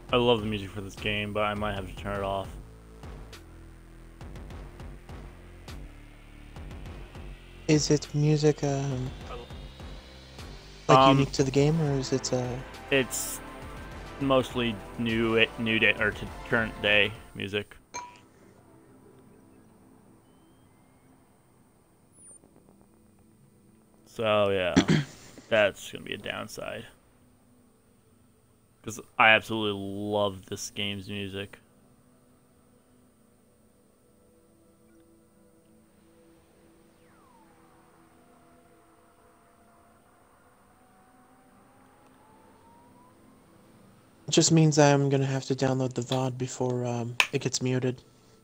I love the music for this game, but I might have to turn it off. Is it music like Um, unique to the game, or is it it's mostly new day or to current day music. So yeah, that's gonna be a downside. Because I absolutely love this game's music. it just means I'm gonna have to download the VOD before it gets muted.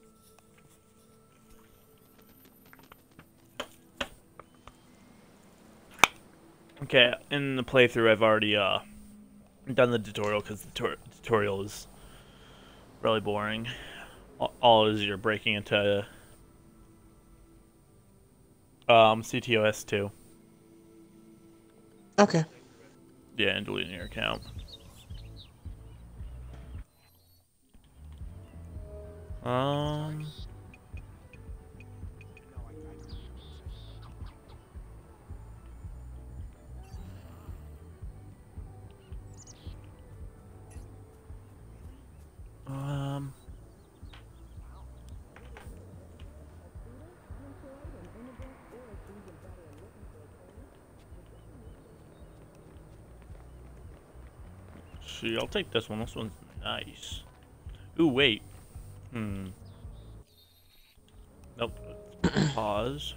Okay, in the playthrough, I've already done the tutorial because the tutorial is really boring. All it is you're breaking into CTOS 2. Okay. Yeah, and deleting your account. Um. Um. See, I'll take this one. This one's nice. Ooh, wait. Nope. Pause.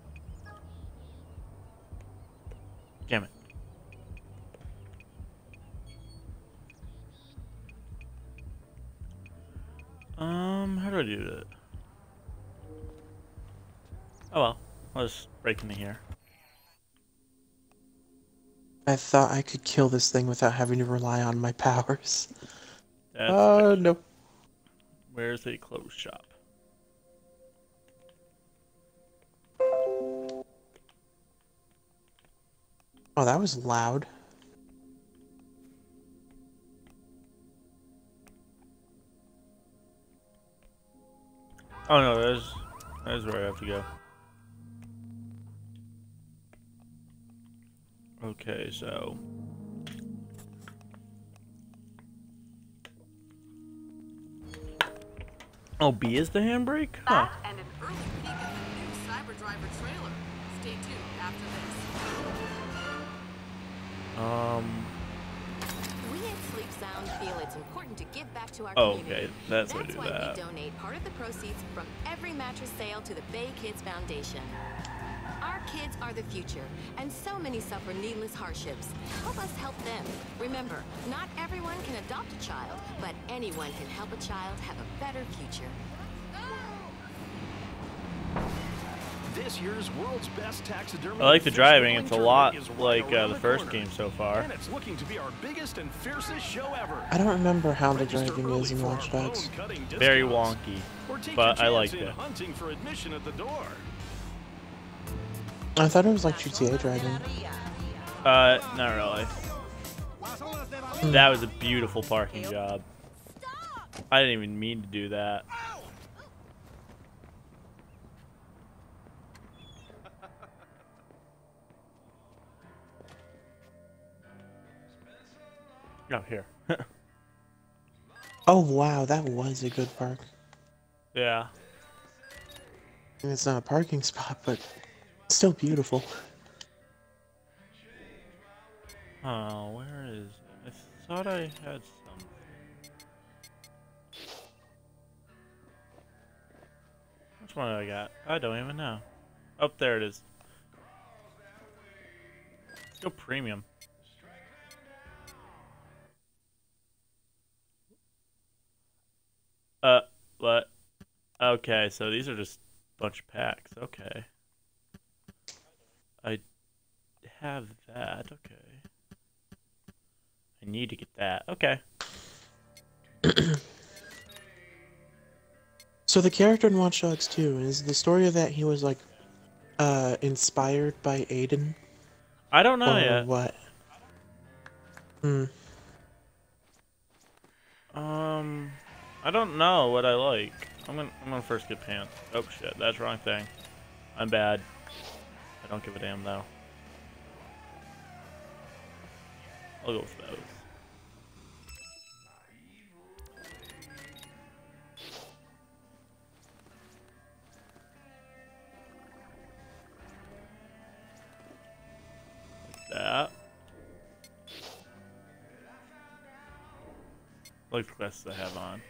Damn it. How do I do that? Oh well. I'll just break into here. I thought I could kill this thing without having to rely on my powers. That's No. Where's the clothes shop? Oh, that was loud. Oh no, there's where I have to go. Okay, so oh, B is the handbrake? Huh. That and an early peek at the new Cyberdriver trailer. Stay tuned after this. We at Sleep Sound feel it's important to give back to our community. Okay, that's how I do why that. we donate part of the proceeds from every mattress sale to the Bay Kids Foundation. Our kids are the future, and so many suffer needless hardships. Help us help them. Remember, not everyone can adopt a child, but anyone can help a child have a better future. This year's world's best taxidermy. I like the driving. It's a lot like the first game so far. And it's looking to be our biggest and fiercest show ever. I don't remember how the driving is in Watch Dogs. Very wonky, but I liked it. Hunting for admission at the door. I thought it was like GTA driving. Not really. That was a beautiful parking job. I didn't even mean to do that. Oh, here. Oh wow, that was a good park. Yeah. And it's not a parking spot, but it's still beautiful. Oh, where is it? I thought I had some. Which one do I got? I don't even know. Oh, there it is. Let's go premium. What? Okay, so these are just a bunch of packs. Okay. I have that. Okay. I need to get that. Okay. So the character in Watch Dogs 2, is the story of that he was like inspired by Aiden? I don't know or yet. what? I don't know what I like. I'm gonna first get pants. Oh shit, that's the wrong thing. I'm bad. I don't give a damn though. I'll go with those. Like that. Like the vests I have on.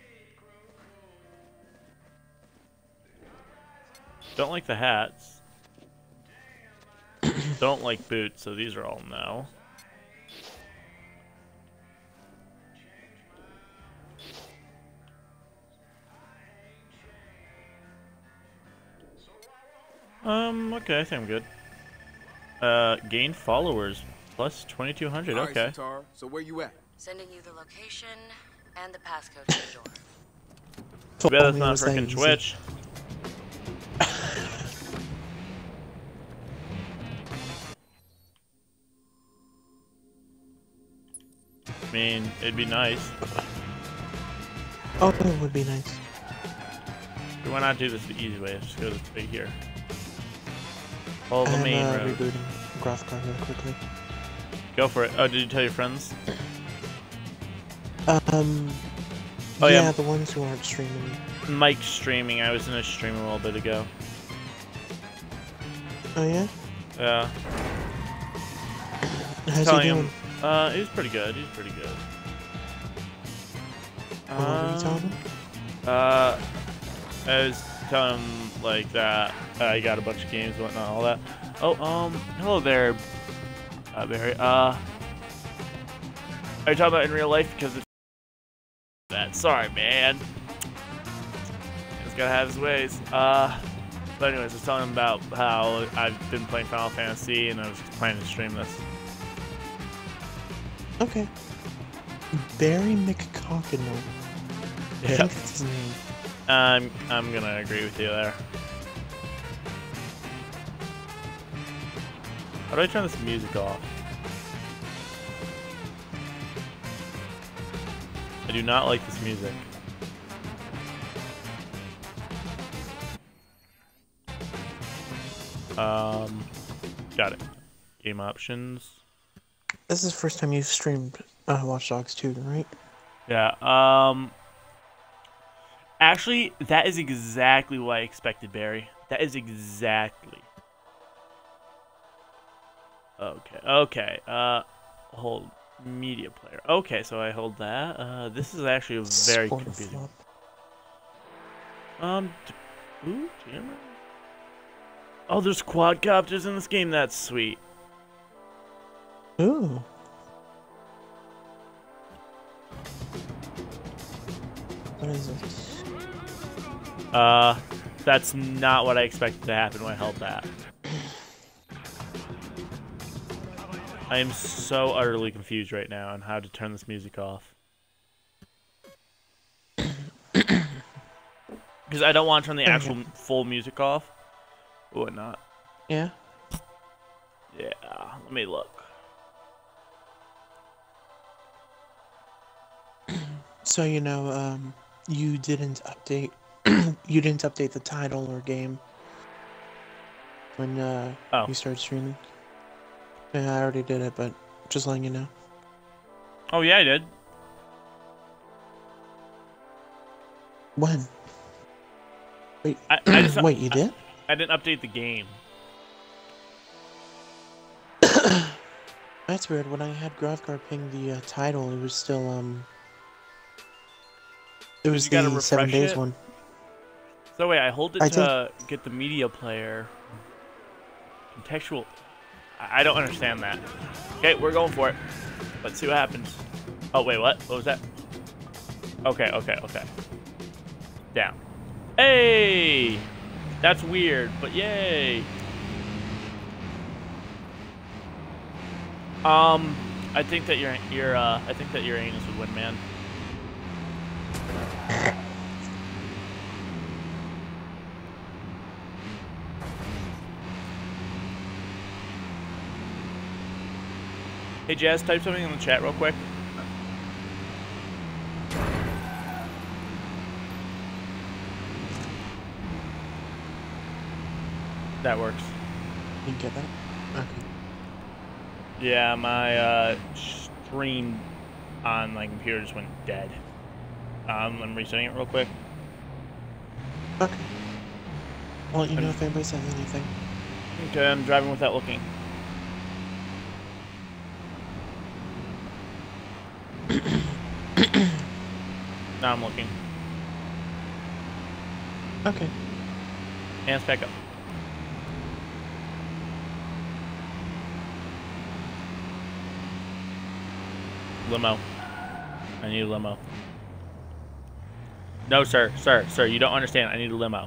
Don't like the hats. Don't like boots, so these are all no. Okay, I think I'm good. Gain followers plus 2,200. All right, Okay. Sitar, so where you at? Sending you the location and the passcode to the door. Too bad that's Only not was that freaking easy. Twitch. I mean, it'd be nice. Oh, it would be nice. Why not do this the easy way? Just go this way here. Follow the I'm main road. rebooting Graphic real quickly. Go for it. Oh, did you tell your friends? Oh Oh, yeah. yeah, the ones who aren't streaming. Mike's streaming. I was in a stream a little bit ago. Oh yeah? Yeah. How's he Telling doing? him. He was pretty good. He's pretty good. What were you telling him? I was telling him like that I got a bunch of games, and whatnot, all that. Oh, hello there, Barry. Are you talking about in real life? Because it's that. Sorry, man. He's gotta have his ways. But anyways, I was telling him about how I've been playing Final Fantasy, and I was planning to stream this. Okay. Barry McCockino. I Yeah. think that's his name. I'm gonna agree with you there. How do I turn this music off? I do not like this music. Got it. Game options. This is the first time you've streamed Watch Dogs 2, right? Yeah, actually, that is exactly what I expected, Barry. That is exactly. Okay, hold media player. Okay, so I hold that. This is actually very Sport confusing. flop. Ooh, jammer. Oh, there's quadcopters in this game. That's sweet. Ooh. What is it? That's not what I expected to happen when I held that. I am so utterly confused right now on how to turn this music off. Because I don't want to turn the actual full music off. Or whatnot. Yeah? Yeah, let me look. So, you know, you didn't update you didn't update the title or game when Oh. you started streaming. Yeah, I already did it, but just letting you know. Oh, yeah, I did. When? Wait, I just, wait, you did? I didn't update the game. That's weird. When I had Gravgar ping the title, it was still it was You gotta the 7 refresh days it? one. So wait, I hold it I to get the media player. Contextual. I don't understand that. Okay, we're going for it. Let's see what happens. Oh, wait, what? What was that? Okay. Down. Hey! That's weird, but yay! I think that I think that Uranus would win, man. Hey Jazz, type something in the chat real quick. That works. You get that? Okay. Yeah, my stream on my computer just went dead. I'm resetting it real quick. Okay. I'll let you know if anybody says anything. Okay, I'm driving without looking. Now I'm looking. Okay. Hands back up. Limo. I need a limo. No, sir. Sir, you don't understand. I need a limo.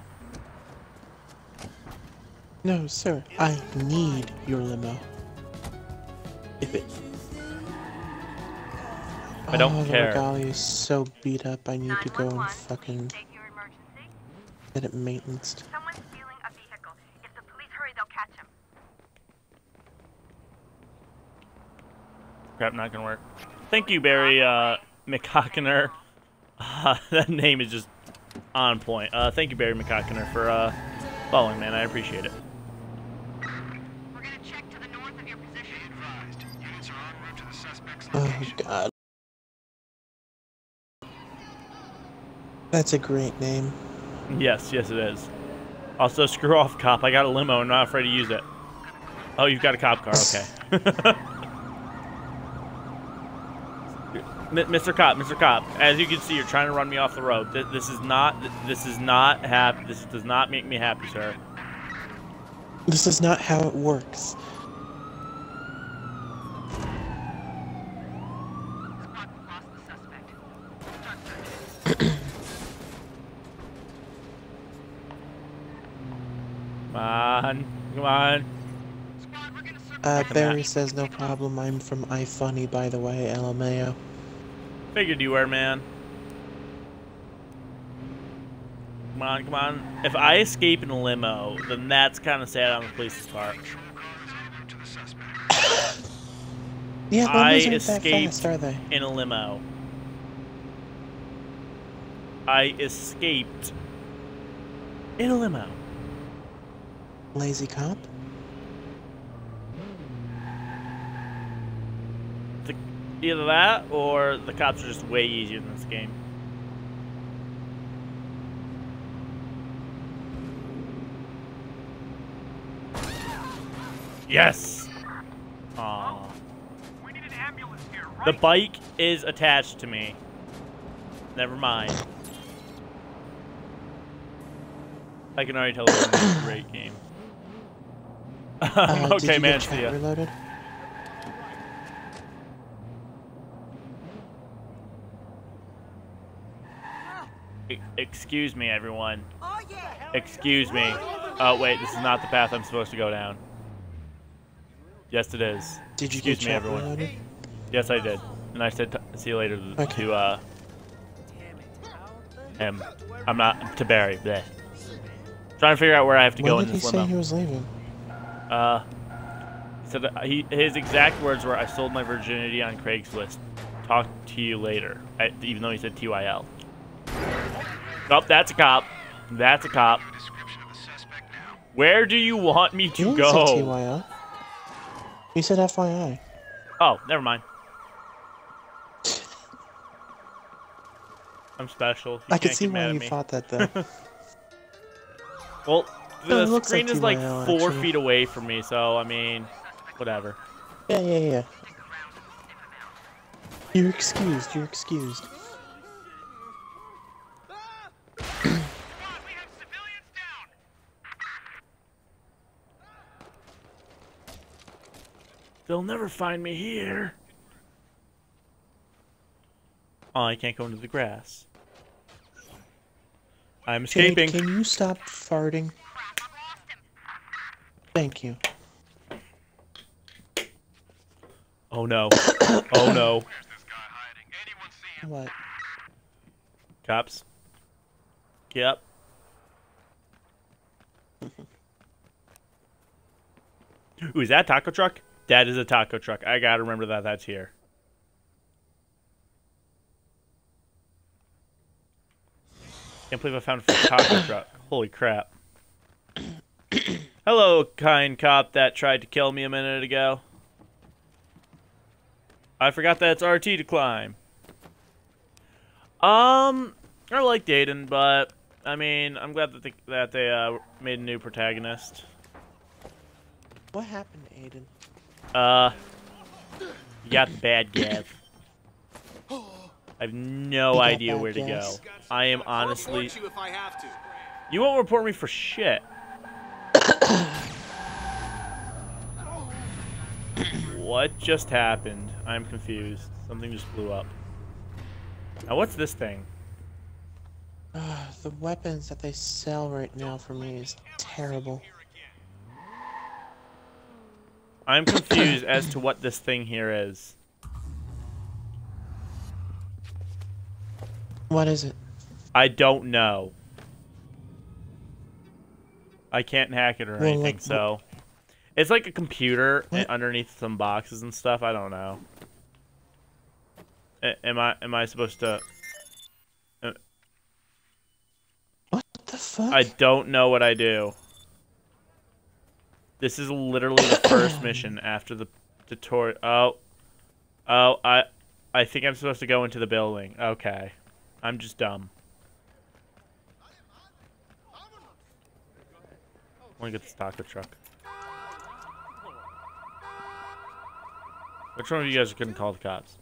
No, sir. I need your limo. If it... I don't care. The Regalia is so beat up, I need to go and fucking get it maintenanced. Someone's stealing a vehicle. If the police hurry, they'll catch him. Crap, not gonna work. Thank you, Barry McCockiner. That name is just on point. Thank you, Barry McCockiner, for following, man. I appreciate it. We're gonna check to the north of your position. Advised. Units are en route to the suspect's Oh, location. God. That's a great name. Yes, it is. Also, screw off, cop. I got a limo. I'm not afraid to use it. Oh, you've got a cop car. Okay. Mr. Cop, as you can see, you're trying to run me off the road. This is not happy. This does not make me happy, sir. This is not how it works. Squad has lost the suspect. Start search. Come on. Squad, we're gonna search. Barry says no problem. I'm from iFunny, by the way, LMAO. Figured you were, man. Come on. If I escape in a limo, then that's kind of sad on the police's part. Yeah, I limos aren't that escaped fast, are they? in a limo. I escaped in a limo. Lazy cop? Either that, or the cops are just way easier than this game. Yes! Aww. We need an ambulance here, right? The bike is attached to me. Never mind. I can already tell this is a great game. Did Okay, you man, get see chat ya. reloaded? Excuse me, everyone. Excuse me. Oh, wait, this is not the path I'm supposed to go down. Yes, it is. Did you Excuse get me, chat everyone. reloaded? Yes, I did. And I said see you later Okay. to him. I'm not to Barry. Bleh. Trying to figure out where I have to go When in did he this say limo. he was leaving? He said his exact words were, "I sold my virginity on Craigslist. Talk to you later." Even though he said TYL. Oh, that's a cop. That's a cop. Where do you want me He to didn't go? say TYO. He said FYI. Oh, never mind. I'm special. You I can can't see get mad why at you me. thought that, though. Well, No, the it looks screen like is like TYL, 4 actually. feet away from me, so I mean, whatever. Yeah. You're excused. You're excused. Squad, we have civilians down. They'll never find me here. Oh, I can't go into the grass. I'm Jade, escaping. can you stop farting? Thank you. Oh no. Oh no. What? Cops. Yep. Ooh, is that a taco truck? That is a taco truck. I gotta remember that that's here. Can't believe I found a taco truck. Holy crap. Hello, kind cop that tried to kill me a minute ago. I forgot that it's RT to climb. I like Aiden, but I mean, I'm glad that they made a new protagonist. What happened to Aiden? You got the bad Gav. I have no idea where to go. I am honestly. You won't report me for shit. What just happened? I'm confused. Something just blew up. Now, what's this thing? The weapons that they sell right now for me is terrible. I'm confused as to what this thing here is. What is it? I don't know. I can't hack it or anything, like, so... It's like a computer underneath some boxes and stuff. I don't know. Am I supposed to... What the fuck? I don't know what I do. This is literally the first mission after the tutorial. I think I'm supposed to go into the building. Okay. I'm just dumb. I want to get this taco truck. Which one of you guys couldn't call the cops?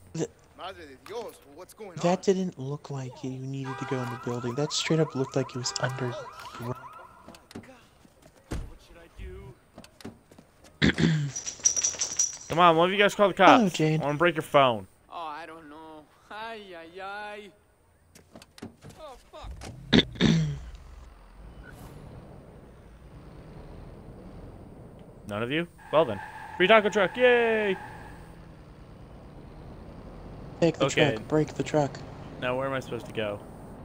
That didn't look like you needed to go in the building. That straight up looked like it was under. What should I do? Come on, one of you guys call the cops. Hello, Jane. I want to break your phone. Oh, I don't know. Ay, ay, ay. Oh, fuck. None of you? Well then. Free taco truck, yay! Take the Okay. truck. Break the truck. Now where am I supposed to go?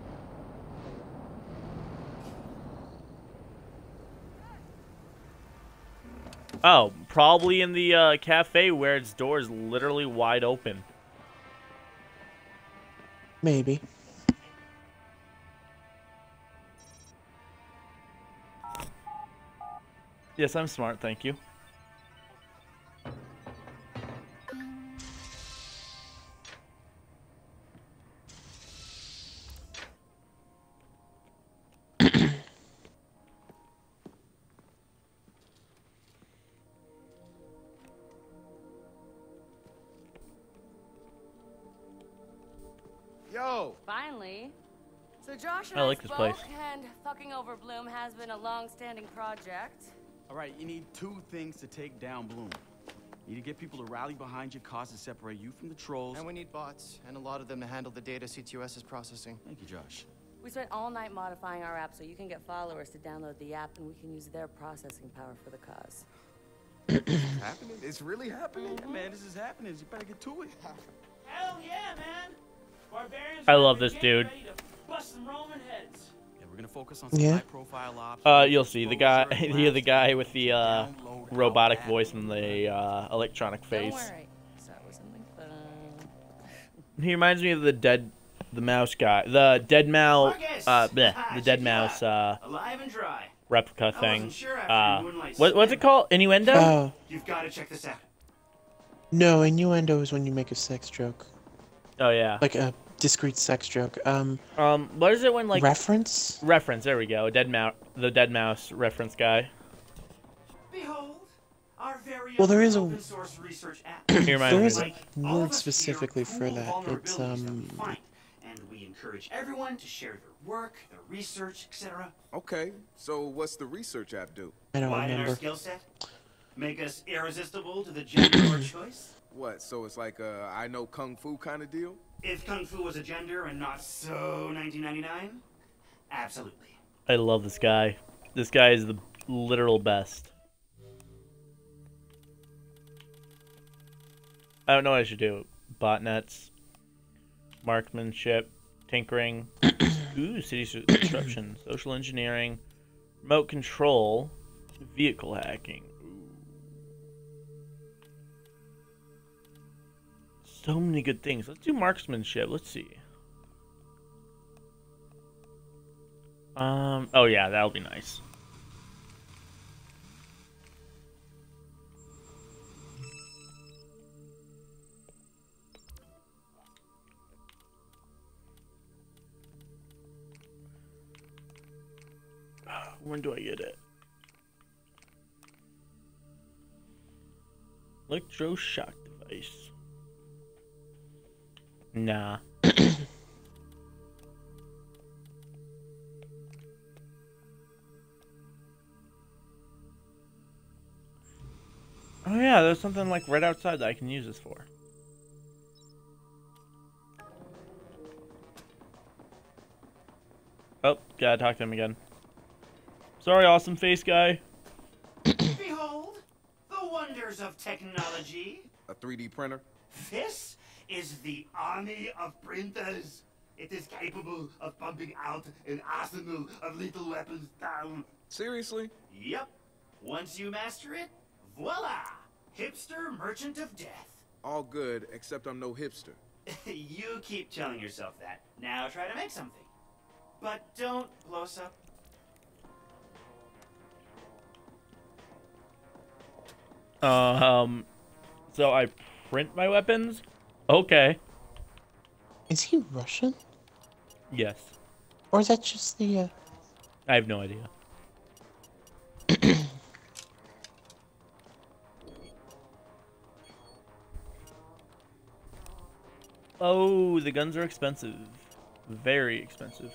Oh, probably in the cafe where its door is literally wide open. Maybe. Yes, I'm smart, thank you. Yo! Finally. So Josh and I like this place. and fucking over Bloom has been a long-standing project. All right, you need two things to take down Bloom. You need to get people to rally behind your cause to separate you from the trolls. And we need bots, and a lot of them to handle the data CTOS is processing. Thank you, Josh. We spent all night modifying our app so you can get followers to download the app and we can use their processing power for the cause. Happening? It's really happening? Yeah, man, this is happening. You better get to it. Hell yeah, man. Barbarians I love are this getting dude. ready to bust some Roman heads. Yeah, we're gonna focus on some Yeah. high-profile ops. You'll see the guy. You're the guy with the robotic voice and the electronic face. Don't worry. So it was something fun. He reminds me of the mouse guy, the dead mouse, the dead mouse Alive and dry. replica I thing. wasn't sure after Moonlight What's it called? Innuendo? Oh. You've got to check this out. No, innuendo is when you make a sex joke. Oh yeah. Like a discrete sex joke. What is it when like Reference? reference? There we go. The dead mouse reference guy. Behold, our very Well, there is a- open source research app. He reminds There me is of a it. All of word us specifically fear for cool that. It's, vulnerabilities that we find, and we encourage everyone to share their work, their research, etc. Okay, so what's the research app do? I don't Widen our remember. skill set, make us irresistible to the gender or choice. What, so it's like a I know Kung Fu kind of deal? If Kung Fu was a gender and not so 1999, absolutely. I love this guy. This guy is the literal best. I don't know what I should do. Botnets, marksmanship, tinkering, ooh, city disruption, social engineering, remote control, vehicle hacking. So many good things. Let's do marksmanship. Let's see. Oh yeah, that'll be nice. When do I get it? Electroshock device. Nah. Oh yeah, there's something like right outside that I can use this for. Oh, gotta talk to him again. Sorry, awesome face guy. Behold, the wonders of technology. A 3D printer? This is the army of printers. It is capable of pumping out an arsenal of lethal weapons down. Seriously? Yep. Once you master it, voila! Hipster merchant of death. All good, except I'm no hipster. You keep telling yourself that. Now try to make something. But don't blow us up. So I print my weapons? Okay. Is he Russian? Yes. Or is that just the, I have no idea. Oh, the guns are expensive. Very expensive.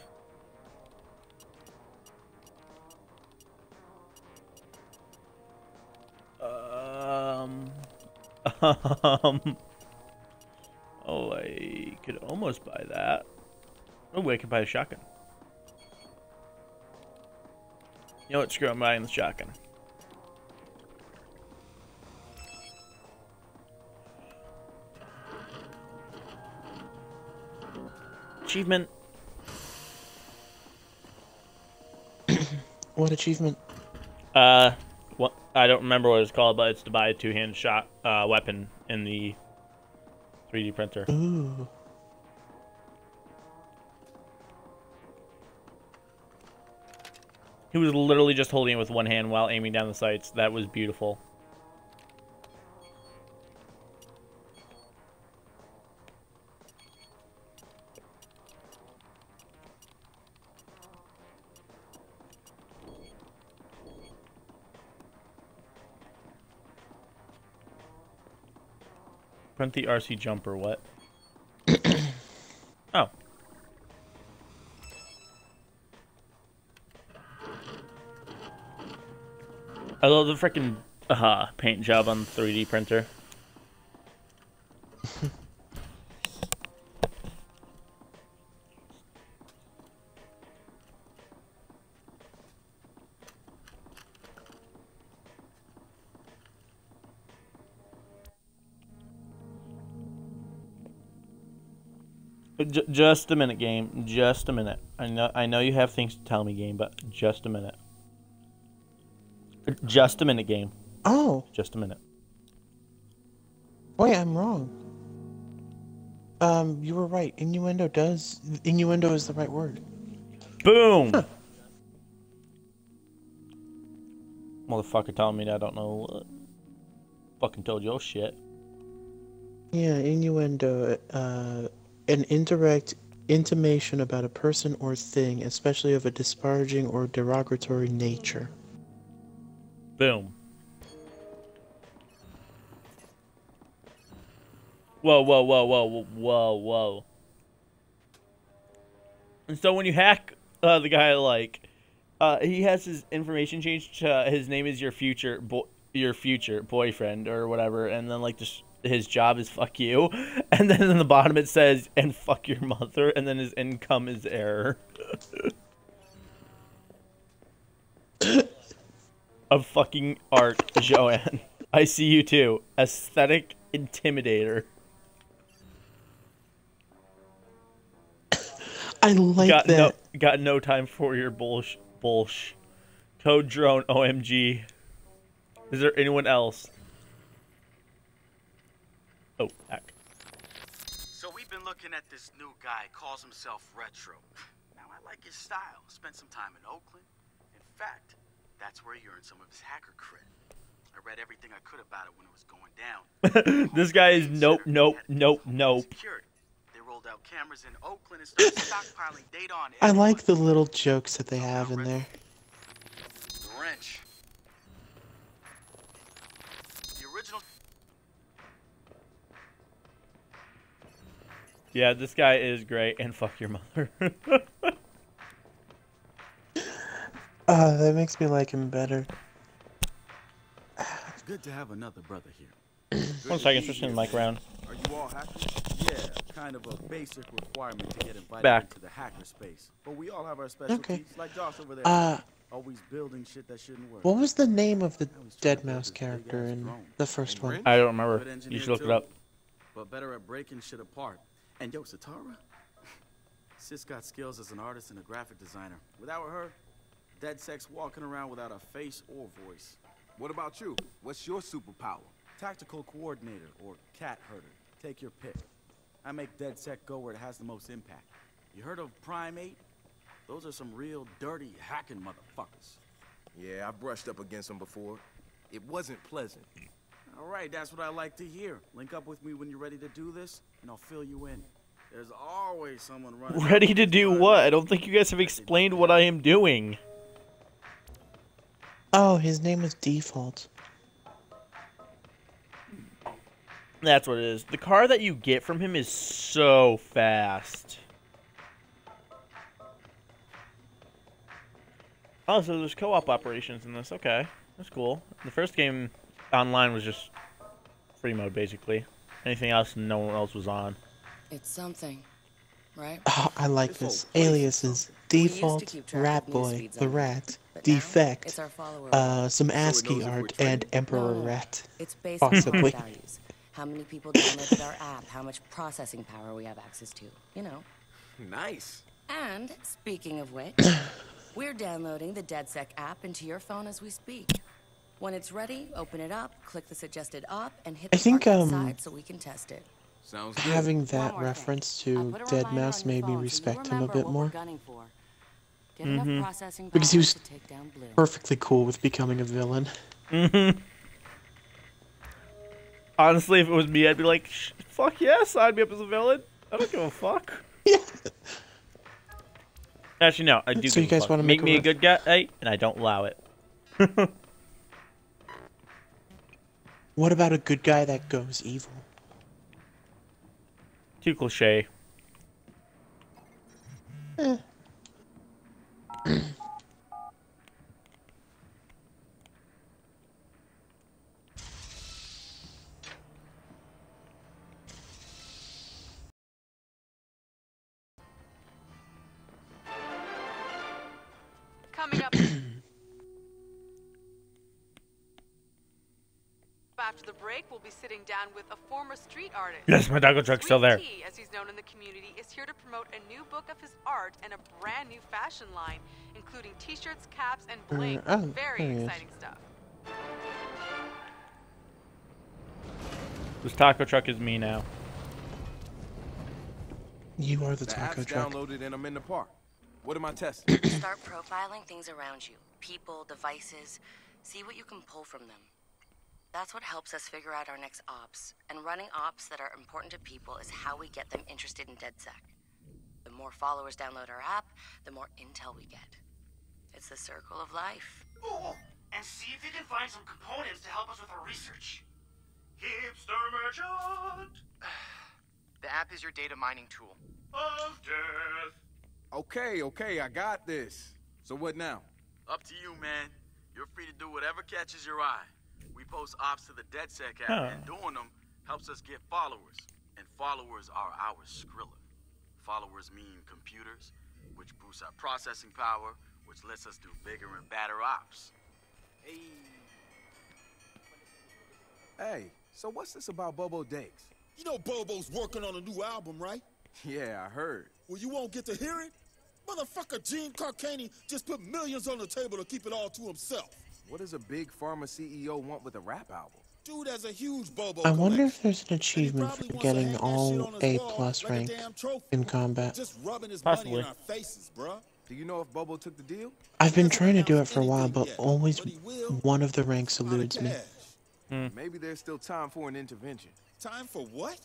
Oh, I could almost buy that. Oh, I could buy a shotgun. You know what? Screw it, I'm buying the shotgun. Achievement. what achievement? What, I don't remember what it's called, but it's to buy a two-hand shot weapon in the 3D printer. Ooh. He was literally just holding it with one hand while aiming down the sights. That was beautiful. Print the RC jumper, what? Oh. I love the freaking paint job on the 3D printer. Just a minute, game. Just a minute. I know you have things to tell me, game, but just a minute. Just a minute, game. Oh. Just a minute. Wait, I'm wrong. You were right. Innuendo is the right word. Boom! Huh. Motherfucker telling me that I don't know. Fucking told you shit. Yeah, innuendo. An indirect intimation about a person or thing, especially of a disparaging or derogatory nature. Boom. Whoa, whoa, whoa, whoa, whoa, whoa. And so when you hack the guy, like, he has his information changed to his name is your future boyfriend or whatever, and then like his job is fuck you, and then in the bottom it says and fuck your mother, and then his income is error. Of fucking art, Joanne. I see you too. Aesthetic intimidator. I like that. Got no time for your bullsh. Code drone, OMG. Is there anyone else? Oh, heck. So we've been looking at this new guy, calls himself Retro. Now I like his style. Spent some time in Oakland. In fact, that's where he earned some of his hacker cred. I read everything I could about it when it was going down. This guy is nope. Security. They rolled out cameras in Oakland and started stockpiling data on I like the little jokes that they have in there. wrench. The original. Yeah, this guy is great, and fuck your mother. That makes me like him better. It's good to have another brother here. 1 second, switching the mic around. Are you all hackers? Yeah, kind of a basic requirement to get invited Back. into the hacker space. But we all have our specialties, Okay. like Josh over there. Always building shit that shouldn't work. What was the name of the I was trying dead to build mouse this character big-ass in drone. the first one? I don't remember. Good You engineer should look it too, up. but better at breaking shit apart. And yo, Satara? Sis got skills as an artist and a graphic designer. Without her, dead sex walking around without a face or voice. What about you? What's your superpower? Tactical coordinator or cat herder. Take your pick. I make DedSec go where it has the most impact. You heard of Primate? Those are some real dirty hacking motherfuckers. Yeah, I've brushed up against them before. It wasn't pleasant. All right, that's what I like to hear. Link up with me when you're ready to do this, and I'll fill you in. There's always someone running. Ready to do what? I don't think you guys have explained what I am doing. Oh, his name was Default. That's what it is. The car that you get from him is so fast. Oh, so there's co-op operations in this. Okay, that's cool. The first game online was just free mode, basically. Anything else, no one else was on. It's something, right? Oh, I like this. Aliases. Default, Rat Boy, the Rat, Defect, It's our follower. some knows ASCII if we're art, trading? and Emperor No. Rat. It's based on our Possibly. values. How many people downloaded our app, how much processing power we have access to, you know. Nice. And, speaking of which, we're downloading the DedSec app into your phone as we speak. When it's ready, open it up, click the suggested op, and hit I the think, part inside so we can test it. Sounds good. Having One that more reference thing. I to put a Dead reminder Mouse on your made me phone so you respect him a remember bit what more. we're gunning for. Get enough processing Because power he was to take down Blue. perfectly cool with becoming a villain. Honestly, if it was me, I'd be like, fuck yes, sign me up as a villain. I don't give a fuck. Yeah. Actually, no, I do So you give a guys fuck. wanna Make make a me a ref- good guy, and I don't allow it. What about a good guy that goes evil? Too cliche. Coming up after the break, we'll be sitting down with a former street artist. Yes, my taco truck's still there. Sweet Tea, as he's known in the community, is here to promote a new book of his art and a brand new fashion line, including t-shirts, caps, and bling. oh, Very there he is. exciting stuff. This taco truck is me now. You are the The taco app's truck. downloaded and I'm in the park. What am I testing? Start profiling things around you. People, devices. See what you can pull from them. That's what helps us figure out our next ops. And running ops that are important to people is how we get them interested in DedSec. The more followers download our app, the more intel we get. It's the circle of life. Ooh, and see if you can find some components to help us with our research. Hipster merchant The app is your data mining tool. of death. Okay, I got this. So what now? Up to you, man. You're free to do whatever catches your eye. We post ops to the DedSec app, Oh. and doing them helps us get followers. And followers are our Skrilla. Followers mean computers, which boosts our processing power, which lets us do bigger and badder ops. Hey, so what's this about Bobo Dakes? You know Bobo's working on a new album, right? Yeah, I heard. Well, you won't get to hear it? Motherfucker Gene Carcani just put millions on the table to keep it all to himself. What does a big pharma CEO want with a rap album? Dude has a huge Bobo I wonder collection. if there's an achievement for probably wants to getting hang that shit all on his A wall plus like a rank damn trophy. in combat. Just rubbing his money Possibly. in our faces, bruh. Do you know if Bobo took the deal? I've been hasn't trying to do it announced for a while, anything but yet, always but he will one of the ranks out of eludes me. cash. Maybe there's still time for an intervention. Time for what?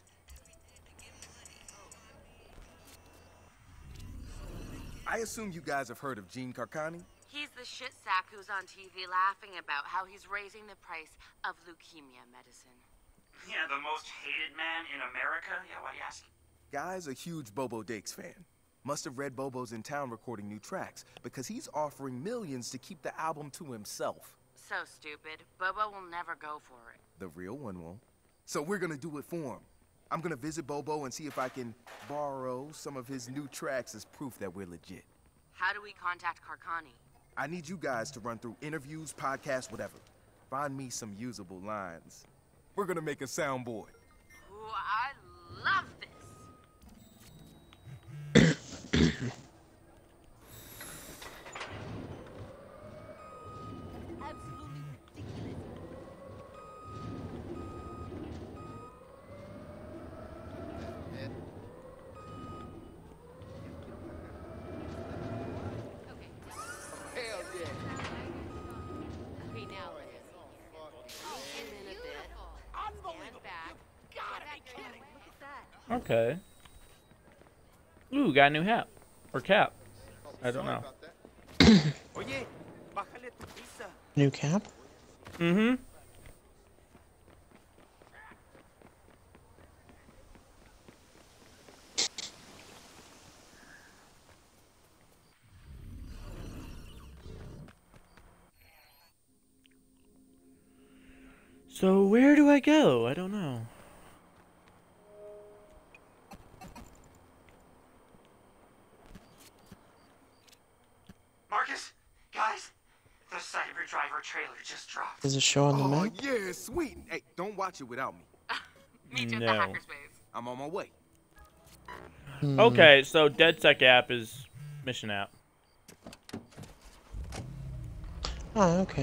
I assume you guys have heard of Gene Carcani. He's the shit sack who's on TV laughing about how he's raising the price of leukemia medicine. Yeah, the most hated man in America? Yeah, why do you ask? Guy's a huge Bobo Dakes fan. Must have read Bobo's in town recording new tracks, because he's offering millions to keep the album to himself. So stupid. Bobo will never go for it. The real one won't. So we're gonna do it for him. I'm gonna visit Bobo and see if I can borrow some of his new tracks as proof that we're legit. How do we contact Karkani? I need you guys to run through interviews, podcasts, whatever. Find me some usable lines. We're gonna make a soundboard. Ooh, I love this. Absolutely ridiculous. Hell yeah. Okay, now in a bit. Stand back. Gotta be kidding. Look at that. Okay. Ooh, got a new hat. Or cap. I don't know. Oye, bájale tu pizza. New cap? Mm-hmm. So where do I go? I don't know. Marcus, guys, the Cyber Driver trailer just dropped. Does it show on the Oh, map? yeah, sweet. Hey, don't watch it without me. Me too, the No. hackerspace. I'm on my way. Okay, so DedSec app is mission app. Oh, okay.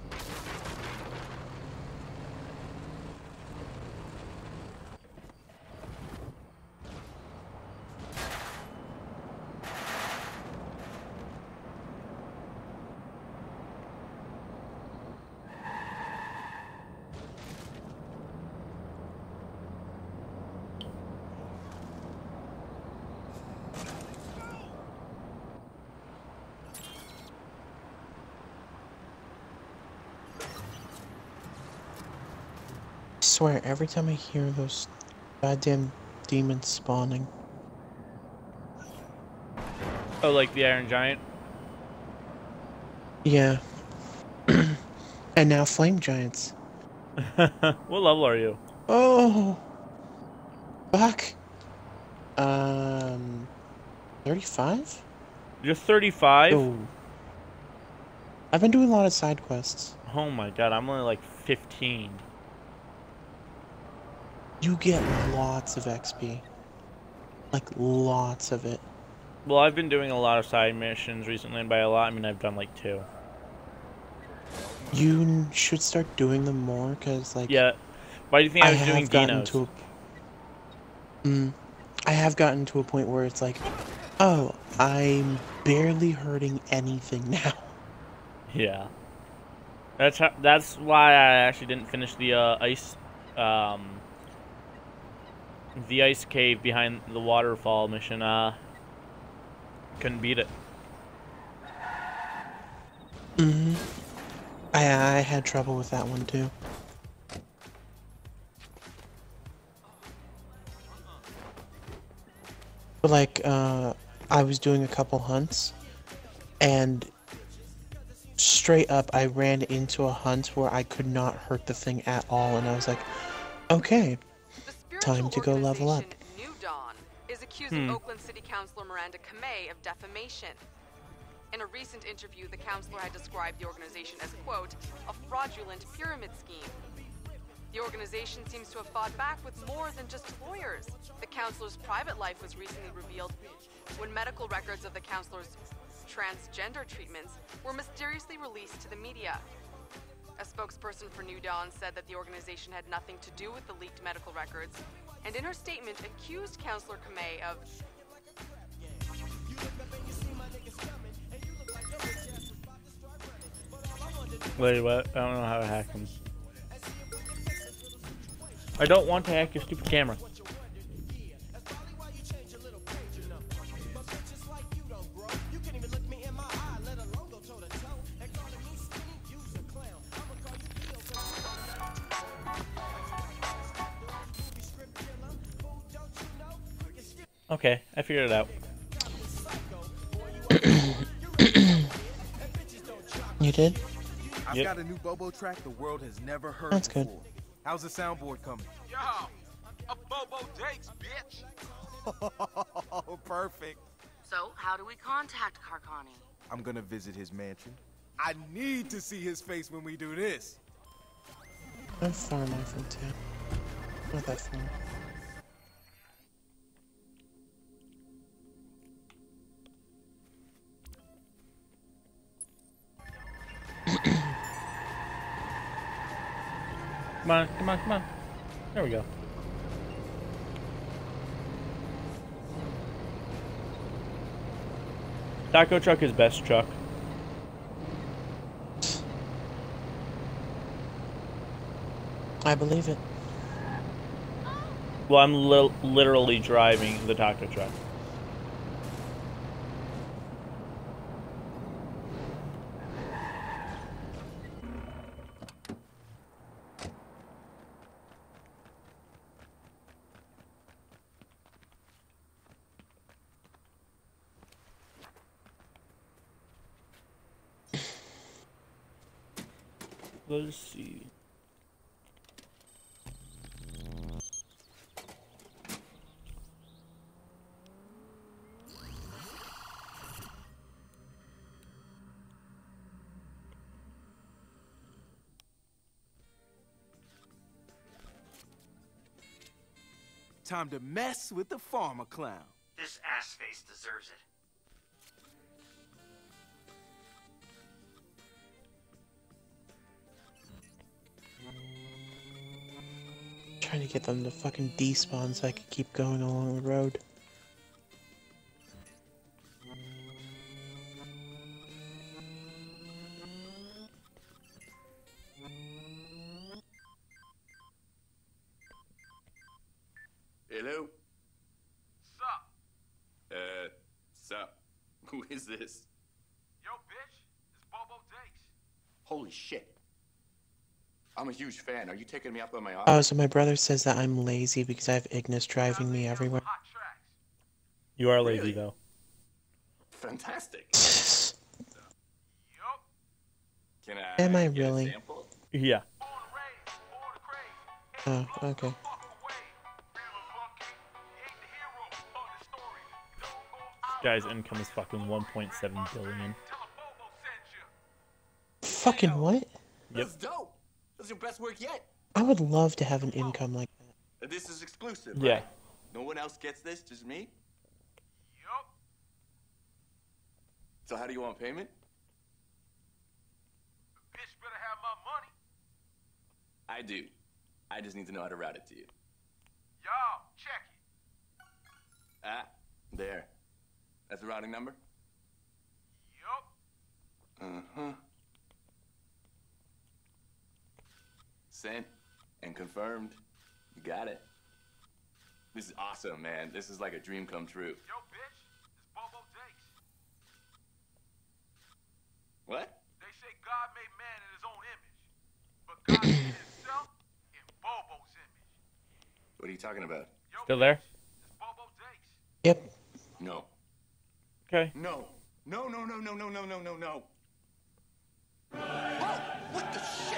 I swear, every time I hear those goddamn demons spawning. Oh, like the Iron Giant? Yeah. And now flame giants. What level are you? Oh! Fuck! 35? You're 35? Oh. I've been doing a lot of side quests. Oh my god, I'm only like 15. You get lots of XP. Like, lots of it. Well, I've been doing a lot of side missions recently, and by a lot, I mean I've done like 2. You should start doing them more, because, like... Yeah. Why do you think I was doing gotten Dinos? I have gotten to a point where it's like, oh, I'm barely hurting anything now. Yeah. That's why I actually didn't finish the ice cave behind the waterfall mission. Couldn't beat it. I had trouble with that one too. But like, I was doing a couple hunts, and straight up I ran into a hunt where I could not hurt the thing at all, and I was like, okay, time to go level up. New Dawn is accusing Oakland City Councilor Miranda Kamei of defamation. In a recent interview, the councilor had described the organization as, quote, a fraudulent pyramid scheme. The organization seems to have fought back with more than just lawyers. The councilor's private life was recently revealed when medical records of the councilor's transgender treatments were mysteriously released to the media. A spokesperson for New Dawn said that the organization had nothing to do with the leaked medical records, and in her statement accused Councilor Kamei of Wait, what? I don't know how to hack them. I don't want to hack your stupid camera. Okay, I figured it out. You did? I've Yep. got a new Bobo track the world has never heard That's before. good. How's the soundboard coming? Yo, a Bobo Dates, bitch. Oh, perfect. So, how do we contact Carcani? I'm gonna visit his mansion. I need to see his face when we do this. How far am I from town? Not that far. Come on, come on, come on. There we go. Taco truck is best truck. I believe it. Well, I'm literally driving the taco truck. Let's see. Time to mess with the farmer clown. This ass face deserves it. Trying to get them to fucking despawn so I can keep going along the road. Hello? Sup? Sup? Who is this? Yo, bitch, it's Bobo Dates. Holy shit. I'm a huge fan. Are you taking me up on my offer? Oh, so my brother says that I'm lazy because I have Ignis driving me everywhere. You are lazy Really? though. Fantastic. Yup. Can I Am I get really? a sample? Yeah. Oh, okay. Guy's income is fucking 1.7 billion. Fucking what? Yep. That's dope. That's your best work yet. I would love to have an income like that. This is exclusive, Yeah. right? No one else gets this, just me? Yup. So how do you want payment? The bitch better have my money. I do. I just need to know how to route it to you. Y'all, check it. Ah, there. That's the routing number? Yup. Uh-huh. Sent and confirmed. You got it. This is awesome, man. This is like a dream come true. Yo, bitch, it's Bobo Dates. What? They say God made man in his own image, but God made himself in Bobo's image. What are you talking about? Yo, Still there? it's Bobo Dates. Yep. No. Okay. No. No, no, no, no, no, no, no, no, no. Whoa! What the shit?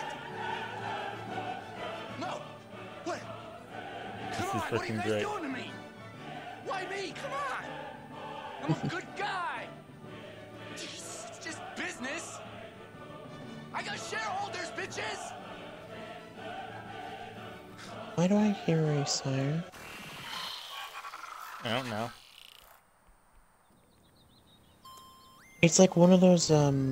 No! What? This Come is on, what are you fucking guys great. doing to me? Why me? Come on! I'm a good guy! Jeez, it's just business! I got shareholders, bitches! Why do I hear a siren? I don't know. It's like one of those,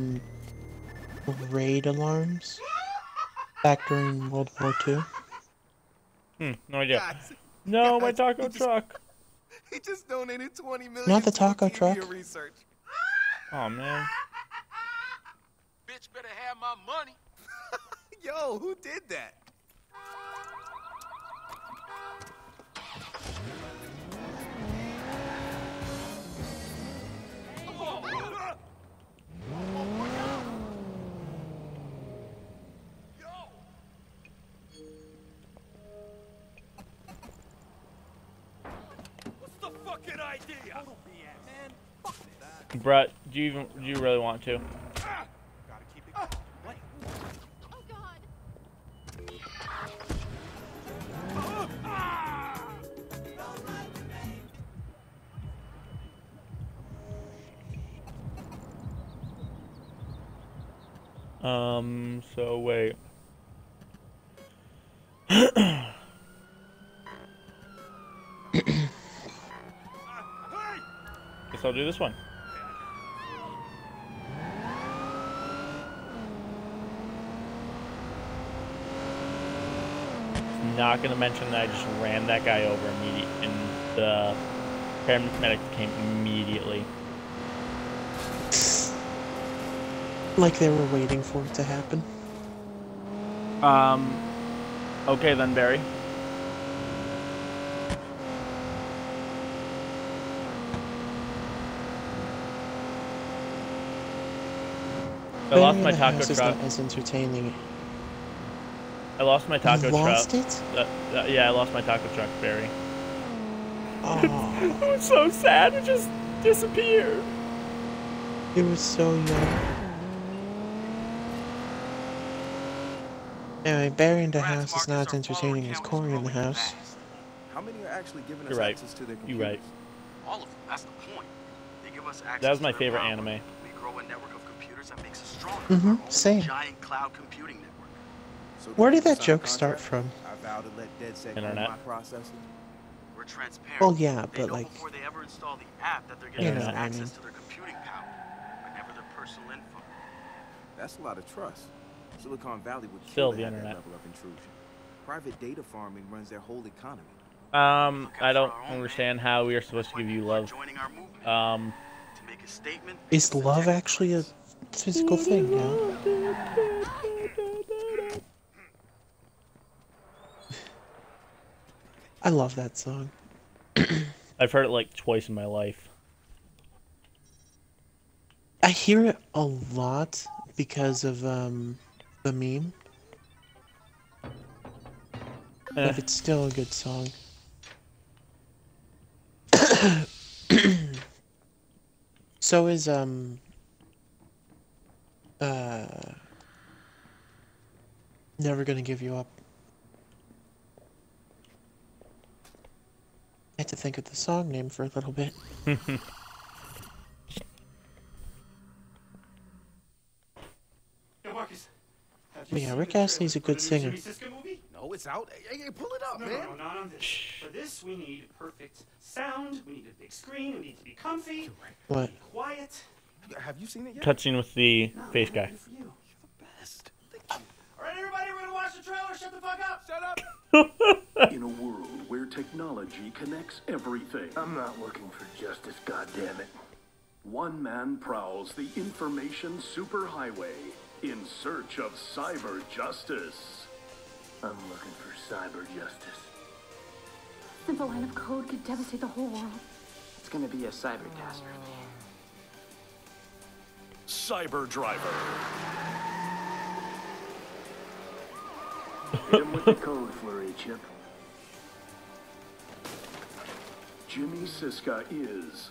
raid alarms back during World War II. No idea. Guys, No, my guys, taco truck. He just donated 20 million Not the to taco leukemia truck. research. Oh man. Bitch better have my money. Yo, who did that? What's the fucking idea? Brett, do you really want to? Gotta keep it going. Oh God! So wait. Guess I'll do this one. Not gonna mention that I just ran that guy over immediately, and the paramedic came immediately. Like they were waiting for it to happen. Okay then, Barry. I lost my taco House is truck. not as entertaining. I lost my taco truck. You lost it? Yeah, I lost my taco truck, Barry. Oh. It was so sad. It just disappeared. It was so young. Anyway, Barry in the house is not as entertaining as Corey in the house. How many are actually giving us You're right. access to their computers? You're right. All of them. That's the point. They give us access That was my to their favorite power. anime. We grow a network of computers that makes us stronger. Mm-hmm, Our own same. giant cloud computing network. So Where did people that sign a joke start contract? from? I vow to let DedSec own Internet. my processor. We're transparent. Well, yeah, They but know like, before they ever install the app that they're you getting know us what I access mean. to their computing power, but never their personal info. That's a lot of trust. Silicon Valley would Still kill to the have that internet. level of intrusion. Private data farming runs their whole economy. I don't understand how we are supposed to give you love. Joining our movement to make a statement. Is love actually a physical thing now? I love that song. I've heard it like twice in my life. I hear it a lot because of the meme. But it's still a good song. So is Never Gonna Give You Up. I had to think of the song name for a little bit. Yo, Marcus, have But you yeah, seen Rick the trailer Astley's a for good the new singer. Jimmy Siska movie? No, it's out. Hey, pull it up, No, man. no, not on this. For this, we need perfect sound. We need a big screen. We need to be comfy. What? Be quiet. Have you seen it yet? Cutscene with the face guy. Good for you. You're the best. All right, everybody, we're gonna watch the trailer. Shut the fuck up. Shut up. In a world where technology connects everything. I'm not looking for justice, goddammit. One man prowls the information superhighway in search of cyber justice. I'm looking for cyber justice. Simple line of code could devastate the whole world. It's gonna be a cyber catastrophe. Cyber Driver. Hit him with the code flurry, Chip. Jimmy Siska is...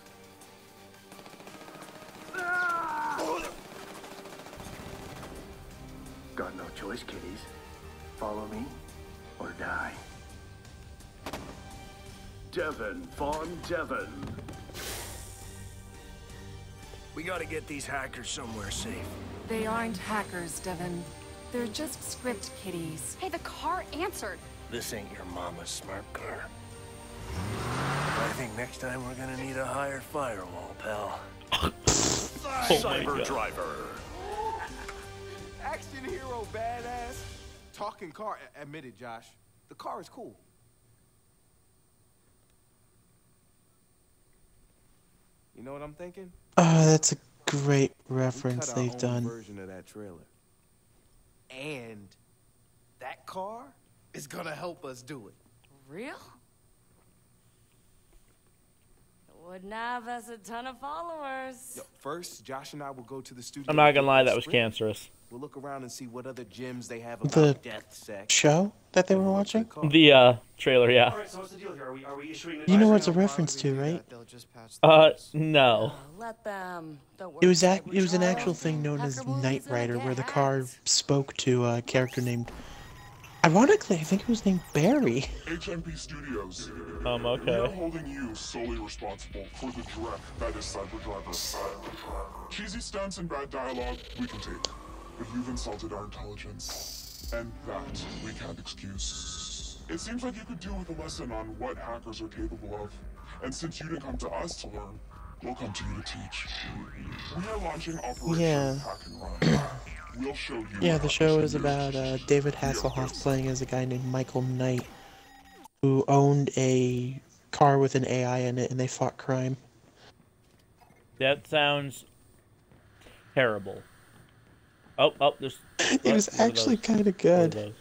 Got no choice, kiddies. Follow me or die. Devin Von Devin. We gotta get these hackers somewhere safe. They aren't hackers, Devin. They're just script kiddies. Hey, the car answered. This ain't your mama's smart car. I think next time we're gonna need a higher firewall, pal. Cyber Driver. Action hero badass. Talking car. Admit it, Josh. The car is cool. You know what I'm thinking? Oh, that's a great We reference cut our they've own done. version of that trailer. And that car is gonna help us do it. Real? Wouldn't have us a ton of followers. Yo, first, Josh and I will go to the studio. I'm not gonna lie, that was cancerous. We'll look around and see what other gems they have The about death, sex. show that they were watching? The trailer, yeah. All right, so what's the deal here? Are we issuing? You know what it's a reference to, right? No. Let them. It was an actual thing known as Knight Rider, where the car spoke to a character named. Ironically, I think it was named Barry. HMP Studios. Okay. We are holding you solely responsible for the direct that is Cyber Driver. Cheesy stunts and bad dialogue, we can take. But you've insulted our intelligence, and that we can't excuse. It seems like you could do with a lesson on what hackers are capable of. And since you didn't come to us to learn, we'll come to you to teach. We are launching Operation Hack and Run. We'll show you. Yeah, the show is about David Hasselhoff playing as a guy named Michael Knight, who owned a car with an AI in it, and they fought crime. That sounds terrible. Oh, there's. It was actually kind of good.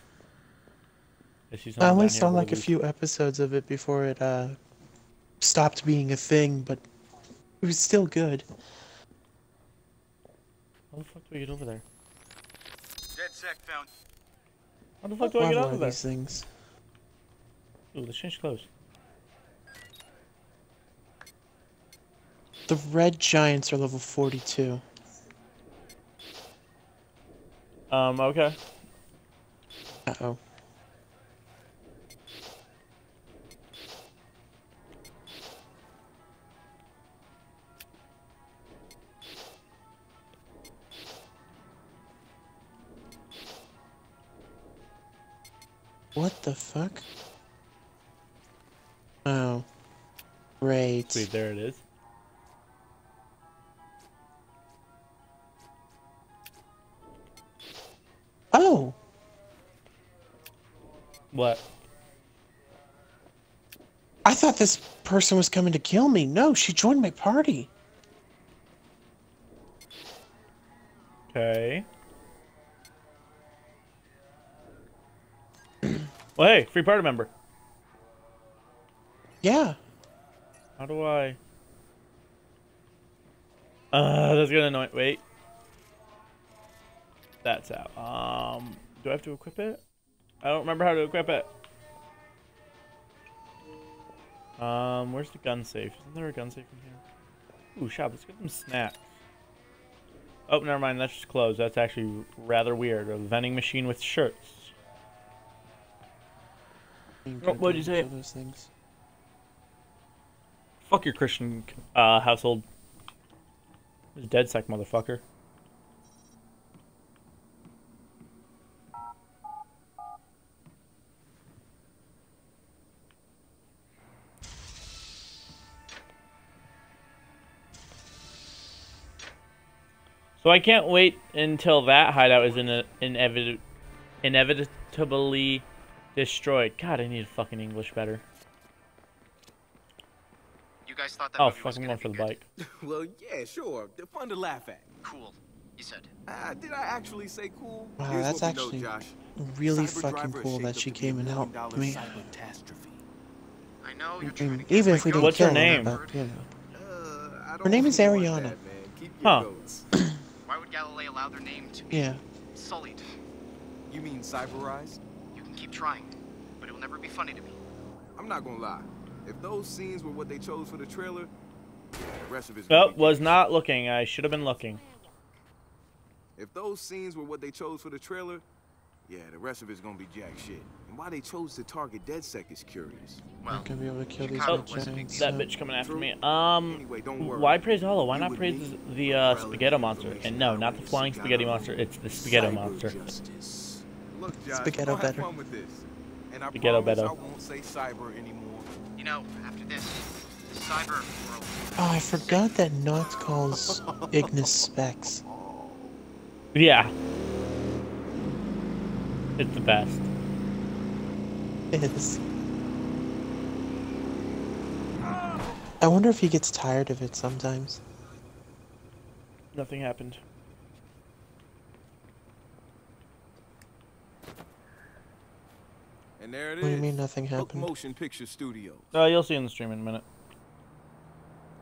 I only saw like a few episodes of it before it stopped being a thing, but it was still good. How the fuck do we get over there? DedSec found. How the fuck do I get over there? These things. Ooh, let's change clothes. The red giants are level 42. Okay. Uh-oh. What the fuck? Oh. Great. Sweet, there it is. Oh! What? I thought this person was coming to kill me. No, she joined my party. Okay. Well, hey, free party member. Yeah. How do I? That's gonna annoy. Wait. That's out. Do I have to equip it? I don't remember how to equip it. Where's the gun safe? Isn't there a gun safe in here? Ooh, shop. Let's get some snacks. Oh, never mind. That's just clothes. That's actually rather weird. A vending machine with shirts. Oh, what did you say? Those things. Fuck your Christian household. This DedSec motherfucker. So I can't wait until that hideout is inevitably destroyed. God, I need fucking English better. You guys thought that oh, movie was fucking gonna one for be the good? bike. Well, yeah, sure. They're fun to laugh at. Cool. You said. Did I actually say cool? Wow, Here's that's what we actually know, Josh. really Cyber fucking Driver cool shaped that up she to be came $1 and helped million me. cybertastrophe. I know you're I trying mean, to get even my if we goat. didn't What's kill her name? her, but, you know. I don't Her name is want Ariana. that, man. Keep your Huh. goats. Why would Galilei allow their name to be Yeah. sullied? You mean cyberized? You can keep trying, but it will never be funny to me. I'm not gonna lie. If those scenes were what they chose for the trailer, yeah, the rest of it's Nope, was not looking. I should have been looking. If those scenes were what they chose for the trailer, yeah, the rest of it's gonna be jack shit. And why they chose to target DedSec is curious. Well, Not gonna be able to kill these Oh, red giants. that so- bitch coming after me. Anyway, don't worry. Why praise Hollow? Why not You praise and me, the umbrella spaghetti monster? And information no, not the highways, flying spaghetti monster. It's the spaghetti cyber monster. justice. Look, Josh, Spaghetto we'll have better. fun with this. And I Spaghetto promise better. I won't say cyber anymore. You know, after this, the cyber world. Oh, I forgot that Knox calls Ignis Specs. Yeah. It's the best. It is. I wonder if he gets tired of it sometimes. Nothing happened. And there it is. What do you mean nothing Look happened? Motion Picture Studios. You'll see in the stream in a minute.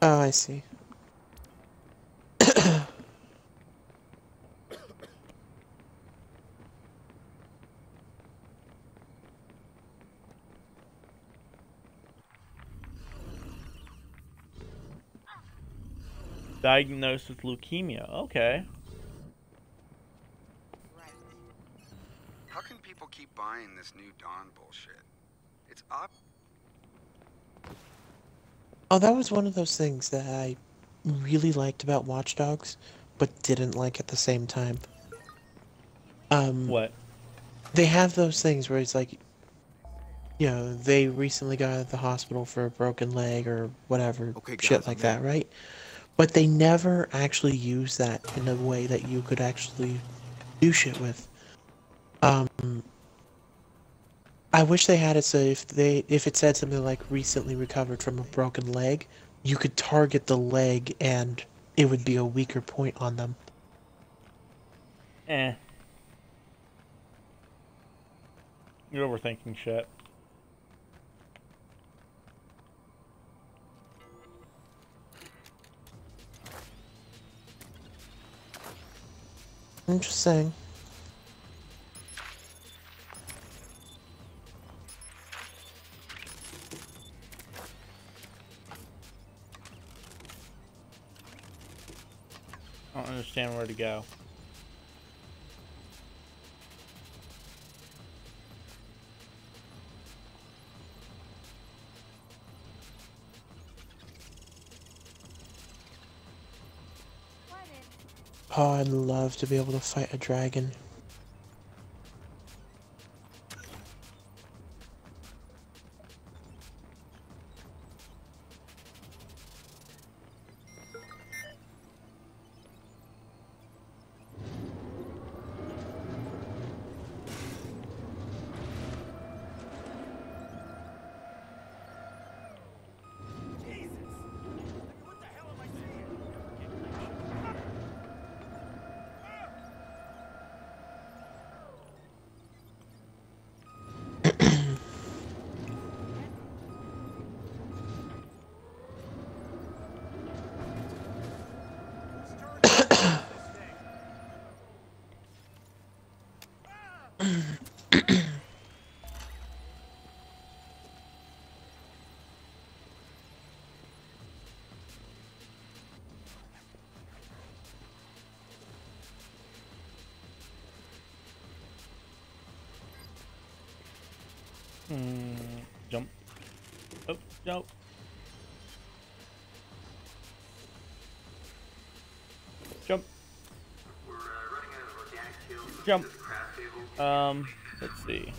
Oh, I see. Diagnosed with leukemia. Okay. How can people keep buying this new Dawn bullshit? It's up. Oh, that was one of those things that I really liked about Watch Dogs, but didn't like at the same time. What? They have those things where it's like, you know, they recently got out of the hospital for a broken leg or whatever, Okay, shit guys, like I'm that, in. right? But they never actually use that in a way that you could actually do shit with. I wish they had it so if it said something like recently recovered from a broken leg, you could target the leg and it would be a weaker point on them. Eh. You're overthinking shit. I'm just saying. I don't understand where to go. Oh, I'd love to be able to fight a dragon. Jump. Oh, jump. Jump. Jump. Let's see.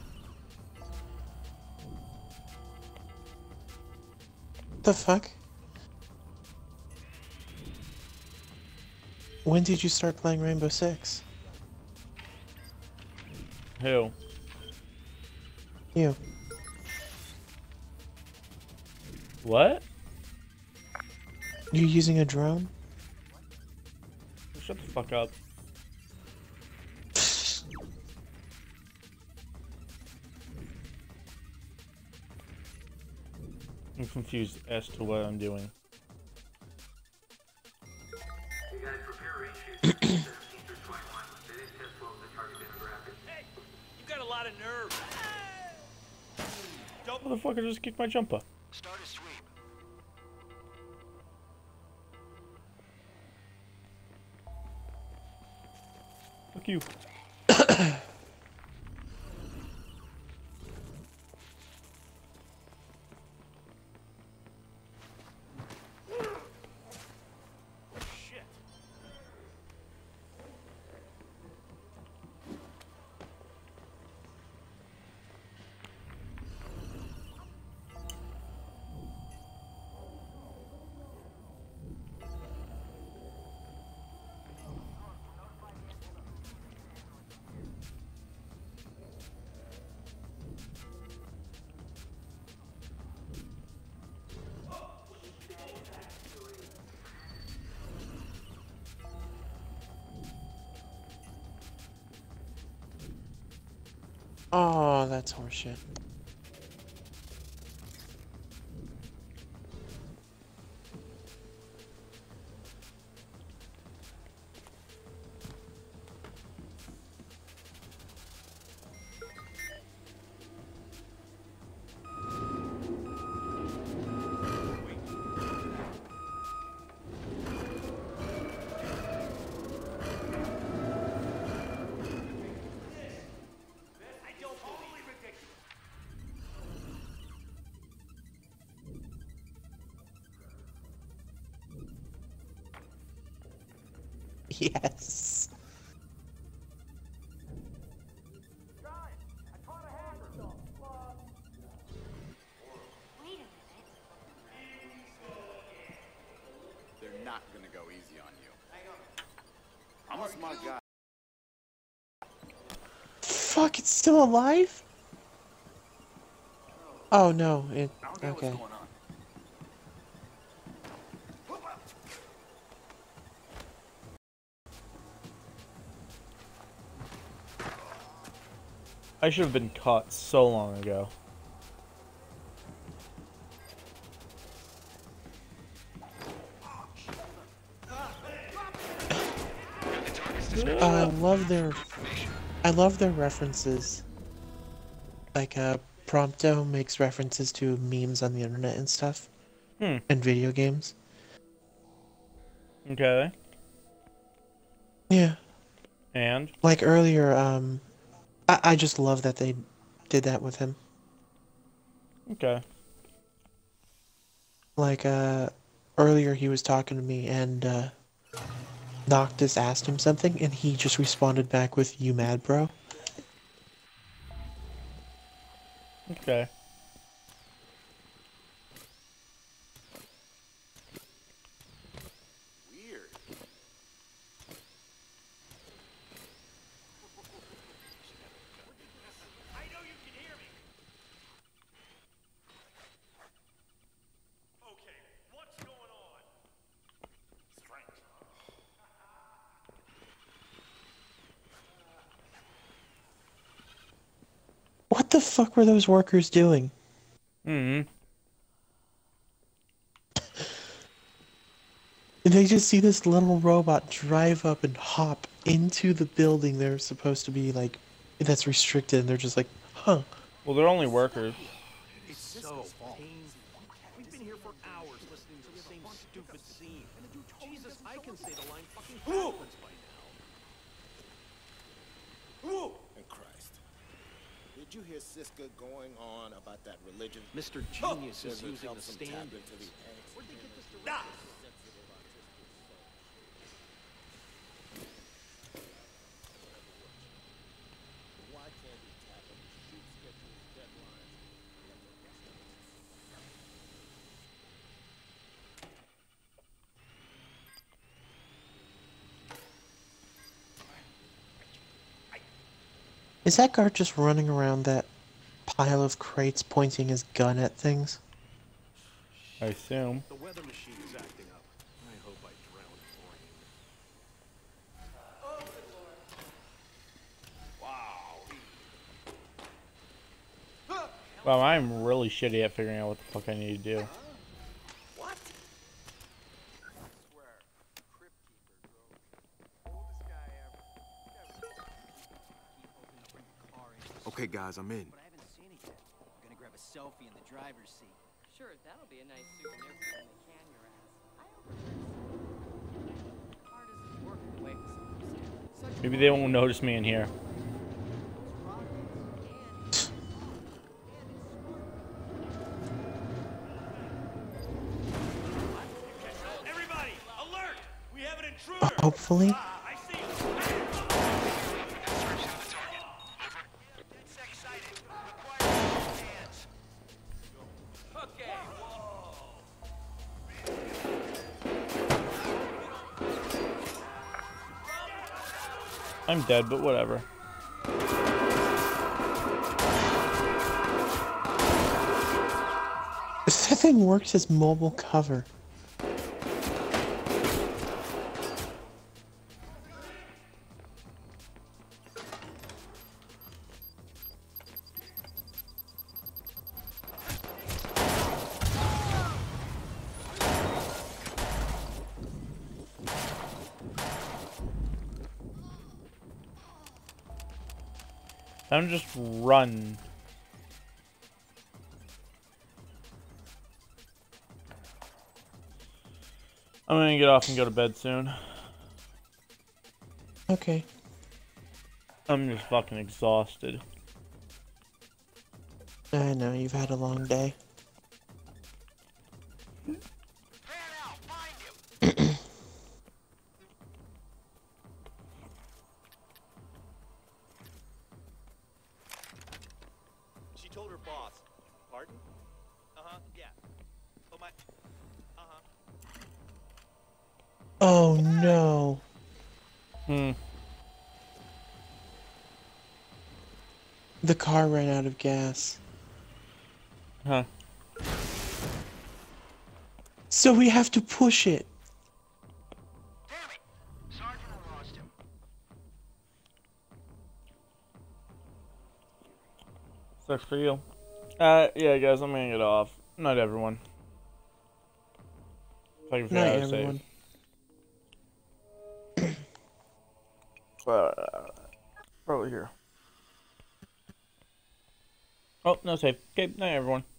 The fuck? When did you start playing Rainbow Six? Who? You. What? You're using a drone? Shut the fuck up. I'm confused as to what I'm doing. You guys prepare range shoots 17 through 21. Finish test flow of the target demographic. Hey, you got a lot of nerve. Motherfucker just kicked my jumper. Start a sweep. Fuck you. Oh, that's horseshit. Yes. They're not gonna go easy on you. I'm a smart guy. Fuck, it's still alive? Oh no, it. I don't get Okay. what's going on. I should have been caught so long ago. I love their references. Like, Prompto makes references to memes on the internet and stuff. Hmm. And video games. Okay. Yeah. And? Like earlier, I just love that they did that with him. Okay. Like, earlier he was talking to me and, Noctis asked him something and he just responded back with, "You mad, bro?" Okay. Weird. I know you can hear me. Okay, what's going on? Strange. What the fuck were those workers doing? Mm-hmm. They just see this little robot drive up and hop into the building they're supposed to be, like, that's restricted, and they're just like, huh. Well, they're only workers. It's so painful. We've been here for hours listening to the same stupid scene. Jesus, I can say the line fucking backwards by now. And Christ. Did you hear Siska going on about that religion? Mr. Genius is Says it using the helps him tap standards. into the angst. Where'd they get this direction? Why can't he tap into shoot schedules, deadlines, and the rest of it? Is that guard just running around that pile of crates pointing his gun at things? I assume. The weather machine is acting up. I hope I drown in rain. Wow, I'm really shitty at figuring out what the fuck I need to do. What? Okay, guys, I'm in. But I haven't seen it yet. I'm gonna grab a selfie in the driver's seat. Sure, that'll be a nice souvenir for when they can your ass. Car doesn't work the way it was supposed to. Maybe they won't notice me in here. Everybody, alert! We have an intruder! Hopefully. I see you. Okay, I'm dead, but whatever. That thing works as mobile cover. I'm just run. I'm gonna get off and go to bed soon. Okay. I'm just fucking exhausted. I know, you've had a long day. Pardon? Yeah. Oh my. Oh no. The car ran out of gas. Huh. So we have to push it. Sucks for you. Yeah, guys, I'm gonna get off. Night, everyone. Thank you for Night, your everyone. save. Probably here. Oh, no save. Okay, night, everyone.